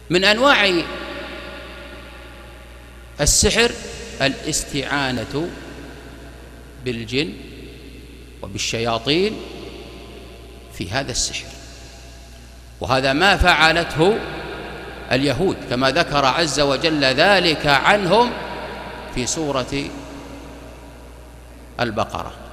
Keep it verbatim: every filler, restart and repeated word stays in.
من أنواع السحر الاستعانة بالجن وبالشياطين في هذا السحر، وهذا ما فعلته اليهود كما ذكر عز وجل ذلك عنهم في سورة البقرة.